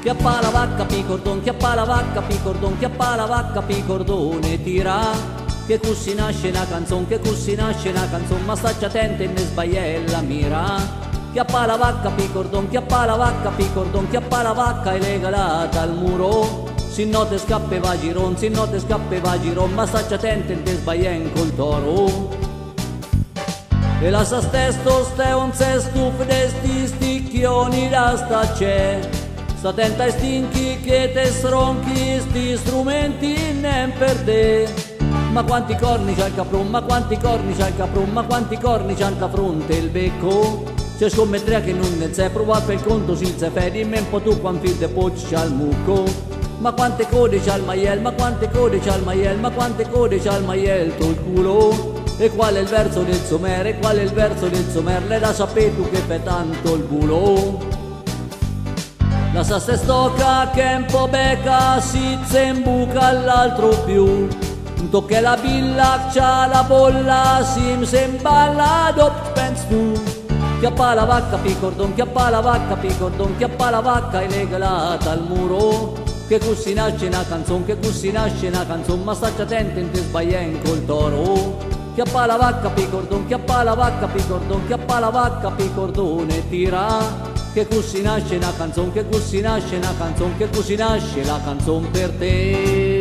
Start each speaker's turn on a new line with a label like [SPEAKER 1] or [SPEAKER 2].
[SPEAKER 1] Chiappa la vacca, picordon, chiappa la vacca, picordon, chiappa la vacca, picordone, tira. Che così nasce una canzone, che così nasce una canzone, ma stacci attento e ne sbagliella mira. Chiappa la vacca, picordon, chiappa la vacca, picordon, chiappa la vacca e legalata al muro. Se no te scappeva giron, se no te scappeva giron, ma stacci attento e ne sbaglien col toro. E la sa stesto ste un sesto de sti sticchioni da sta c'è. Sta attenta ai stinchi che te stronchi, sti strumenti ne perde. Ma quanti corni c'ha il capron, ma quanti corni c'ha il capron, ma quanti corni c'ha il fronte il becco. C'è scommettere che non ne sai, provare per conto si se fai, dimmi un po' tu quanti fil de pocci c'ha il mucco. Ma quante code c'ha il maiel, ma quante code c'ha il maiel, ma quante code c'ha il maiel col culo. E qual è il verso del somer, e qual è il verso del somer, le da sapere tu che fai tanto il bulo. La sa se stocca che un po' becca, si zembuca all'altro più. Tocca la billa, c'ha la bolla, si semballa, dopo pensi tu. Chiappa la vacca, picordon, chiappa la vacca, picordon, chiappa la vacca e legalata al muro. Che così nasce una canzone, che così nasce una canzone, ma stacci attento e ti sbaglien col toro. Chiappa la vacca, picordon, chiappa la vacca, picordon, chiappa la vacca, picordone, tira. Che così nasce una canzone, che così nasce una canzone, che così nasce la canzone per te.